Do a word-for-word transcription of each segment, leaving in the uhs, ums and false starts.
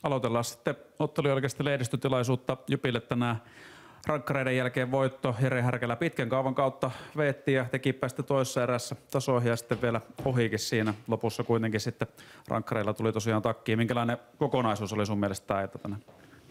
aloitellaan sitten ottelun jälkeistä lehdistötilaisuutta. Jypille tänään rankkareiden jälkeen voitto. Jere Härkälä pitkän kaavan kautta veetti ja teki päästä toisessa erässä tasoihin ja sitten vielä ohikin siinä. Lopussa kuitenkin sitten rankkareilla tuli tosiaan takkiin. Minkälainen kokonaisuus oli sun mielestä tämä ilta tänään?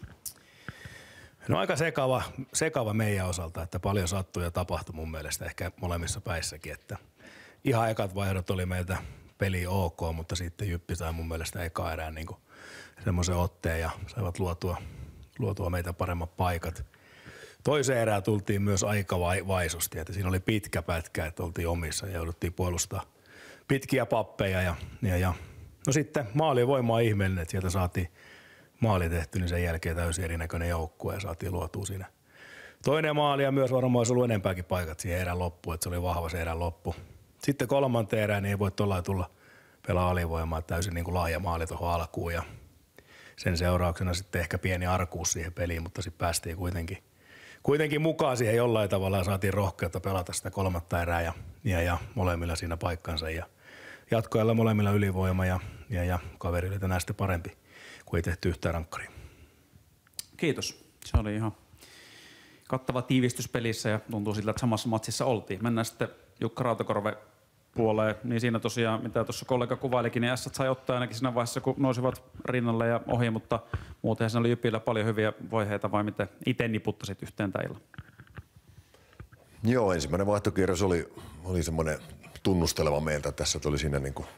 No aika sekava, sekava meidän osalta, että paljon sattui ja tapahtui mun mielestä ehkä molemmissa päissäkin. Että ihan ekat vaihdot oli meiltä peli ok, mutta sitten Jyppi sai mun mielestä eka erää niin semmoisen otteen ja saivat luotua, luotua meitä paremmat paikat. Toiseen erään tultiin myös aika vaisusti, että siinä oli pitkä pätkä, että oltiin omissa ja jouduttiin puolustaa pitkiä pappeja. Ja, ja, ja. No sitten maali voimaa ihmeellinen, että sieltä saatiin maali tehty, niin sen jälkeen täysin erinäköinen joukkue ja saatiin luotua siinä. Toinen maali ja myös varmaan olisi ollut enempääkin paikat siihen erän loppuun, että se oli vahva se erän loppu. Sitten kolmanteen erään niin ei voi tuolla tulla pelaa alivoimaa, täysin niin kuin laaja maali tuohon alkuun ja sen seurauksena sitten ehkä pieni arkuus siihen peliin, mutta sitten päästiin kuitenkin, kuitenkin mukaan siihen jollain tavalla ja saatiin rohkeutta pelata sitä kolmatta erää ja, ja, ja molemmilla siinä paikkansa ja jatkoajalla molemmilla ylivoima ja, ja, ja kaveri oli tänään sitten parempi, kun ei tehty yhtään rankkaria. Kiitos. Se oli ihan kattava tiivistys pelissä ja tuntuu siltä, että samassa matsissa oltiin. Mennään sitten Jukka Rautakorven puoleen, niin siinä tosiaan, mitä tuossa kollega kuvailikin, niin Ässät sai ottaa ainakin siinä vaiheessa, kun nousivat rinnalle ja ohi, mutta muuten siinä oli Jypillä paljon hyviä vaiheita, vai miten itse niputtasit yhteen tämän illan? Joo, ensimmäinen vaihtokierros oli, oli semmoinen tunnusteleva meiltä, tässä oli siinä niin kuin,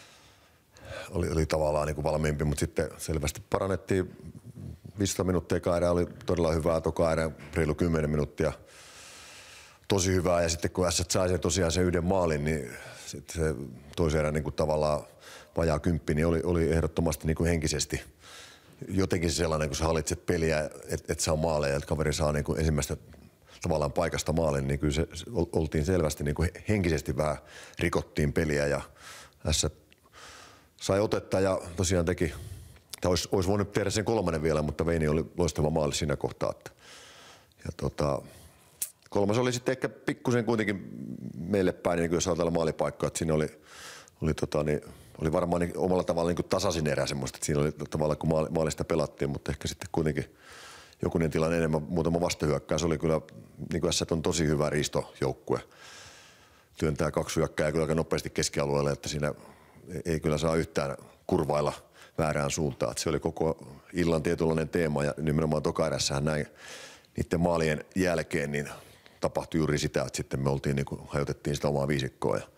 oli, oli tavallaan niin kuin valmiimpi, mutta sitten selvästi parannettiin. viisitoista minuuttia eka erä oli todella hyvää, toka erä reilu kymmenen minuuttia. Tosi hyvää ja sitten kun Ässät sai sen tosiaan sen yhden maalin, niin sitten se toisen erän niin kuin tavallaan vajaa kymppi, niin oli, oli ehdottomasti niin kuin henkisesti jotenkin sellainen, kun sä hallitset peliä, että et saa maaleja, että kaveri saa niin kuin ensimmäistä tavallaan paikasta maalin, niin kyllä se, oltiin selvästi niin kuin henkisesti vähän rikottiin peliä ja Ässät sai otetta ja tosiaan teki, tai olisi, olisi voinut tehdä sen kolmannen vielä, mutta Veini oli loistava maali siinä kohtaa. Että, ja tota, kolmas oli sitten ehkä pikkusen kuitenkin meille päin, niin kuin jos ajatellaan maalipaikkaa, että siinä oli, oli, tota, niin, oli varmaan niin omalla tavalla niin tasaisin erä semmoista, että siinä oli tavallaan kun maali, maalista pelattiin, mutta ehkä sitten kuitenkin jokunen tilanne enemmän, muutama vastahyökkäys oli kyllä, niin kuin Ässät on tosi hyvä riistojoukkue. Työntää kaksi hyökkääjää kyllä aika nopeasti keskialueelle, että siinä ei kyllä saa yhtään kurvailla väärään suuntaan. Että se oli koko illan tietynlainen teema ja nimenomaan toka erässähän näin niiden maalien jälkeen niin tapahtui juuri sitä, että sitten me oltiin, niin kuin, hajotettiin sitä omaa viisikkoa. Ja...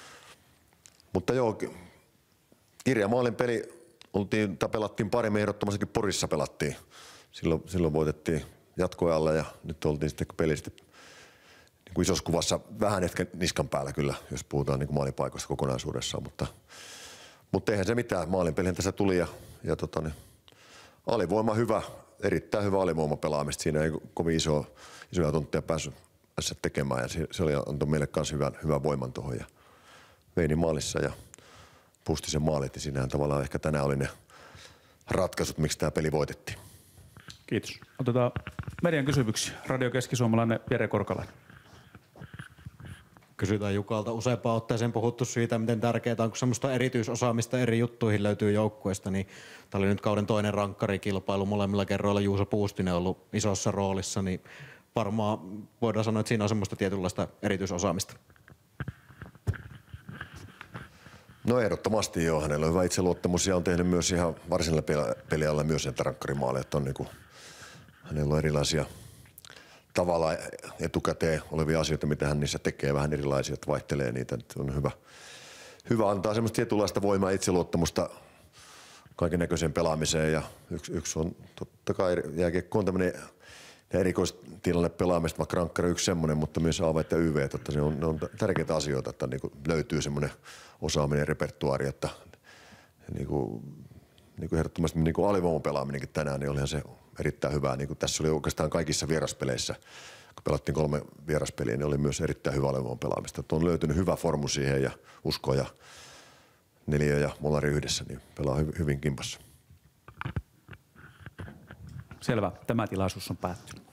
Mutta joo, kirjamaalin peli oltiin, pelattiin paremmin, ehdottomassakin Porissa pelattiin. Silloin, silloin voitettiin jatkoajalla ja nyt oltiin sitten peli sitten niin kuin isossa kuvassa vähän ehkä niskan päällä kyllä, jos puhutaan niin kuin maalipaikoista kokonaisuudessaan, mutta, mutta eihän se mitään. Maalinpelihän tässä tuli ja, ja tota, niin, alivoima hyvä, erittäin hyvä alivoimapelaamista. Siinä ei kovin iso, isoja tontteja päässyt, päässyt tekemään ja se, se oli, antoi meille myös hyvän, hyvän voiman tuohon. Ja Veini maalissa ja Pustisen maalit, niin siinähän tavallaan ehkä tänään oli ne ratkaisut, miksi tämä peli voitettiin. Kiitos. Otetaan median kysymyksiä. Radio Keski-Suomalainen Jere Korkalainen. Kysytään Jukalta useampaan otteeseen puhuttu siitä, miten tärkeää on, kun semmoista erityisosaamista eri juttuihin löytyy joukkueesta, niin tämä oli nyt kauden toinen rankkarikilpailu. Molemmilla kerroilla Juuso Puustinen on ollut isossa roolissa, niin varmaan voidaan sanoa, että siinä on semmoista tietynlaista erityisosaamista. No ehdottomasti joo. Hänellä on hyvä itseluottamus ja on tehnyt myös ihan varsinaisella pelialla myös näitä rankkarimaaleja, että on niinku, hänellä on erilaisia tavallaan etukäteen olevia asioita, mitä hän niissä tekee, vähän erilaisia, että vaihtelee niitä. Että on hyvä, hyvä antaa semmoista tietynlaista voimaa ja itseluottamusta kaiken näköiseen pelaamiseen. Ja yksi, yksi on totta kai jääkiekko on tämmöinen erikoistilanne pelaamista, vaikka rankkari yksi semmoinen, mutta myös A V ja Y V, että se on, ne on tärkeitä asioita, että niin kuin löytyy semmoinen osaaminen repertuaari, että niin kuin, niin kuin ehdottomasti niin kuin alivoiman pelaaminenkin tänään, niin olihan se erittäin hyvää. Niin kuin tässä oli oikeastaan kaikissa vieraspeleissä, kun pelattiin kolme vieraspeliä, niin oli myös erittäin hyvä alivoiman pelaamista. Että on löytynyt hyvä formu siihen ja usko ja Neliö ja Molari yhdessä, niin pelaa hyvin kimpassa. Selvä. Tämä tilaisuus on päättynyt.